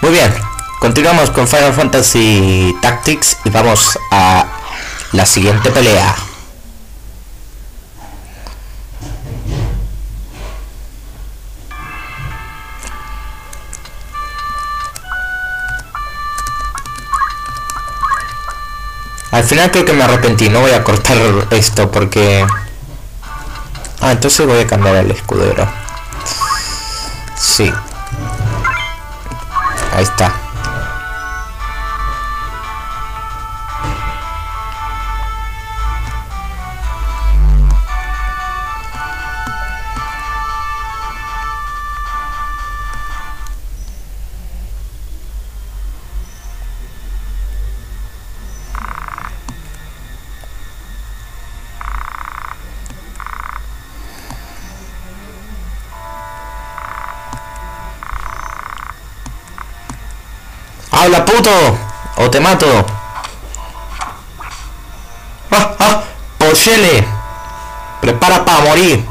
Muy bien, continuamos con Final Fantasy Tactics y vamos a la siguiente pelea. Al final creo que me arrepentí, no voy a cortar esto porque... Ah, entonces voy a cambiar el escudero. Sí. Ahí está. ¡Habla, puto! ¡O te mato! ¡Ah, ah! ¡Pochele! ¡Prepara para morir!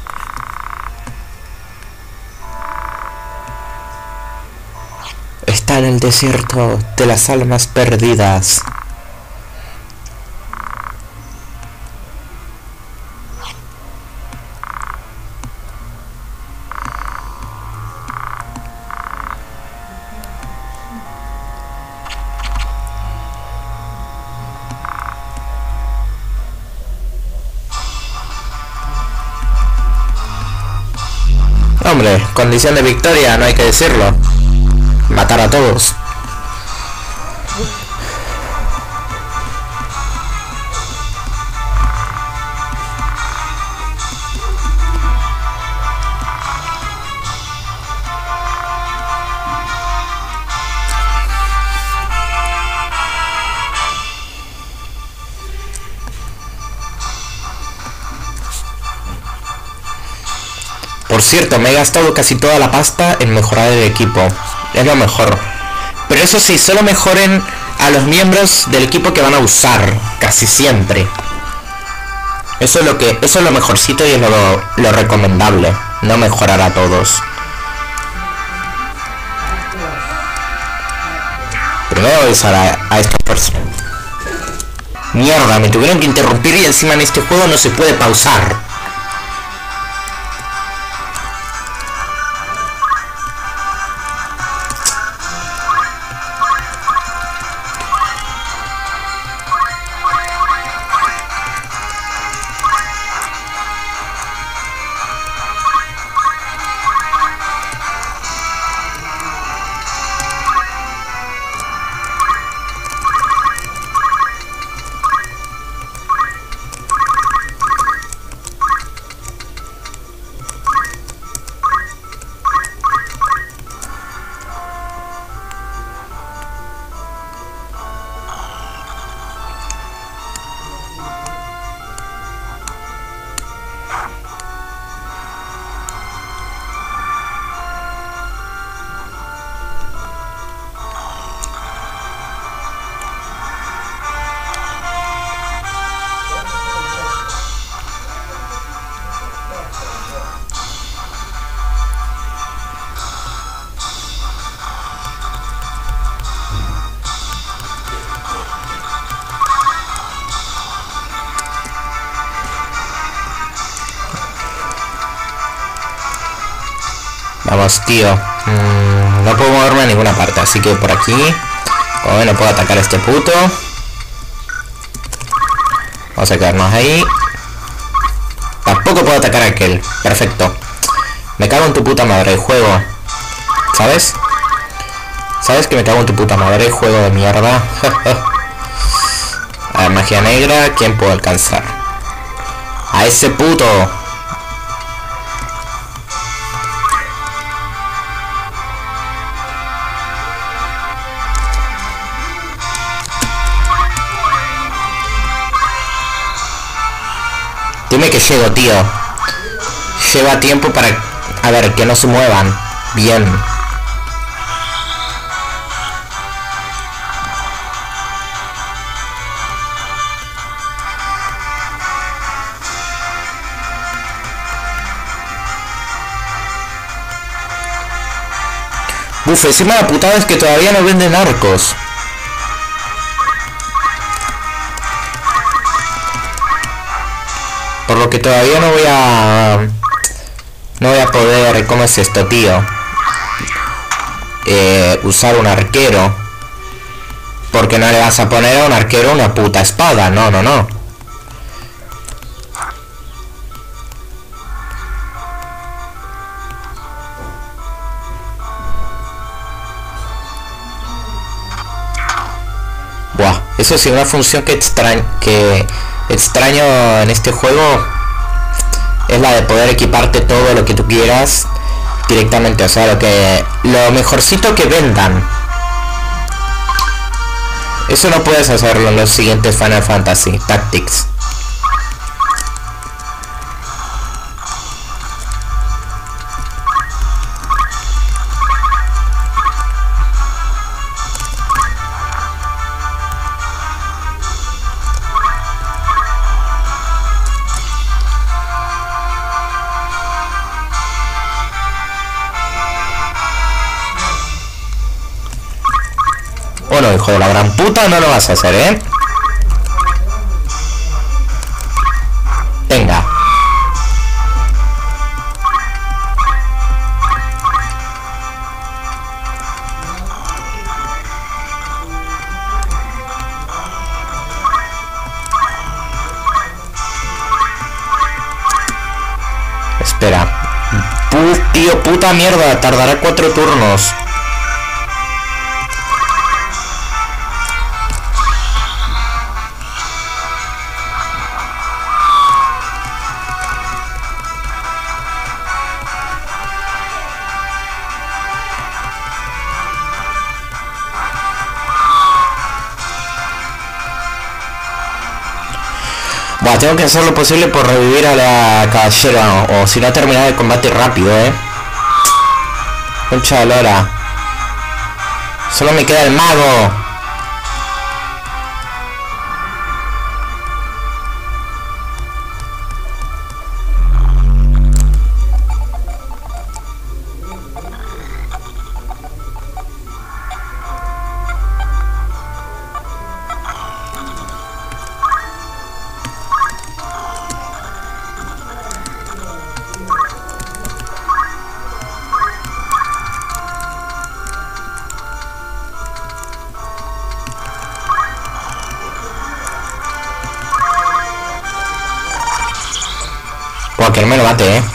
Está en el desierto de las almas perdidas. Hombre, condición de victoria, no hay que decirlo. Matar a todos. Por cierto, me he gastado casi toda la pasta en mejorar el equipo. Es lo mejor. Pero eso sí, solo mejoren a los miembros del equipo que van a usar. Casi siempre. Eso es lo mejorcito y es lo recomendable. No mejorar a todos. Primero voy a usar a esta persona. Mierda, me tuvieron que interrumpir y encima en este juego no se puede pausar. Vamos, tío. No puedo moverme a ninguna parte, así que por aquí. Como no puedo atacar a este puto. Vamos a quedarnos ahí. Tampoco puedo atacar a aquel. Perfecto. Me cago en tu puta madre, juego. ¿Sabes? ¿Sabes que me cago en tu puta madre, juego de mierda? A ver, magia negra. ¿Quién puedo alcanzar? A ese puto. Dime que llego, tío. Lleva tiempo para... A ver, que no se muevan. Bien. Uf, encima la putada es que todavía no venden arcos. Por lo que todavía no voy a... No voy a poder... ¿Cómo es esto, tío? Usar un arquero. Porque no le vas a poner a un arquero una puta espada. No, no, no. Buah, eso sí, una función que extraño en este juego es la de poder equiparte todo lo que tú quieras directamente, o sea, lo mejorcito que vendan. Eso no puedes hacerlo en los siguientes Final Fantasy Tactics. Bueno, hijo de la gran puta, no lo vas a hacer, ¿eh? Venga. Espera. Tío, puta mierda, tardará 4 turnos. Buah, tengo que hacer lo posible por revivir a la caballera, o si no terminar el combate rápido, Concha de lora. Solo me queda el mago. Que no me lo mate,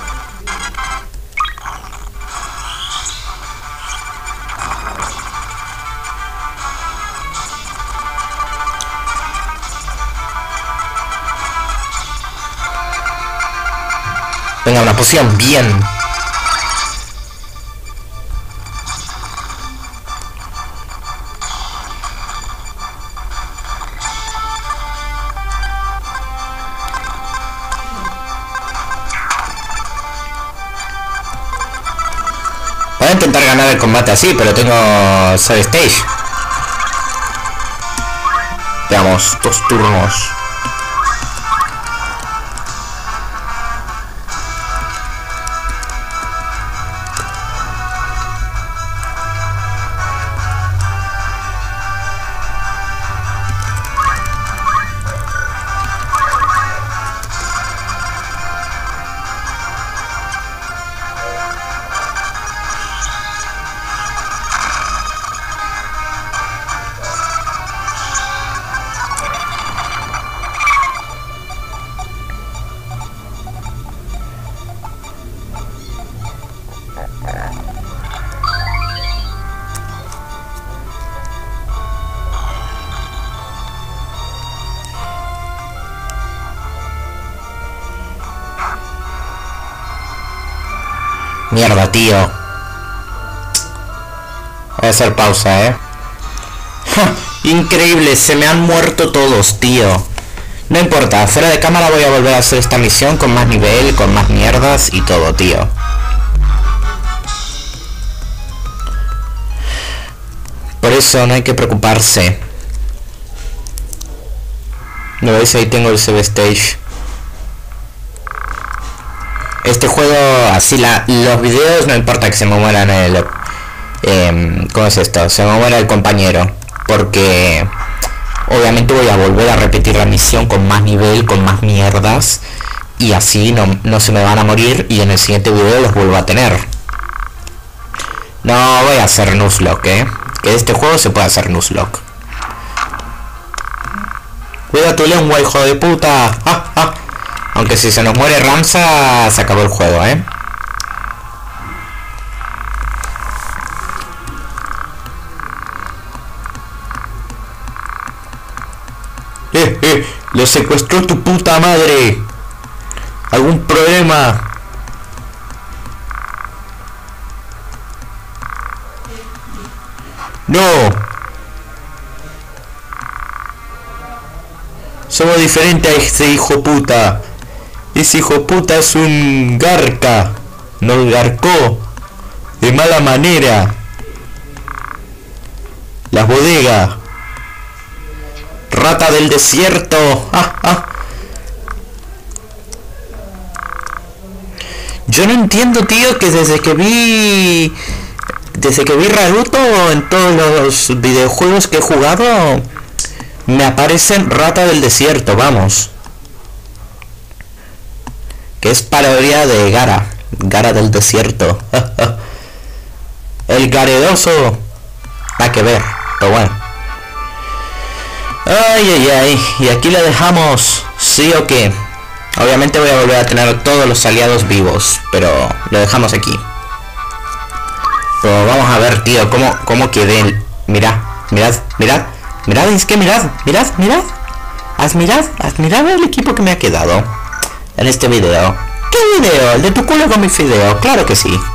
Venga, una poción, bien. Voy a intentar ganar el combate así, pero tengo save stage. Veamos, 2 turnos. Mierda, tío. Voy a hacer pausa, ¡Ja! Increíble, se me han muerto todos, tío. No importa, fuera de cámara voy a volver a hacer esta misión con más nivel, con más mierdas y todo, tío. Por eso no hay que preocuparse. ¿No veis? Ahí tengo el save stage. Este juego, así los videos, no importa que se me mueran ¿Cómo es esto? Se me muere el compañero. Porque obviamente voy a volver a repetir la misión con más nivel, con más mierdas. Y así no se me van a morir y en el siguiente video los vuelvo a tener. No voy a hacer Nuzlocke, que de este juego se puede hacer Nuzlocke. Cuida tu lengua, hijo de puta. ¡Ah, ah! Aunque si se nos muere Ramsa, se acabó el juego, Lo secuestró tu puta madre. ¿Algún problema? No. Somos diferentes a ese hijo puta. Ese hijo puta es un garca. Nos garcó de mala manera. Las bodegas. Rata del desierto. ¡Ah, ah! Yo no entiendo, tío, que desde que vi Naruto en todos los videojuegos que he jugado me aparecen Rata del desierto, vamos. Que es parodia de Gara del desierto. El garedoso. Nada que ver, pero bueno. Ay, ay, ay. Y aquí la dejamos. ¿Sí o qué? Obviamente voy a volver a tener todos los aliados vivos, pero lo dejamos aquí. Pero vamos a ver, tío, cómo quedé. Mirad, es que mirad. Has mirado el equipo que me ha quedado en este video. ¿Qué video? El de tu culo con mi video, claro que sí.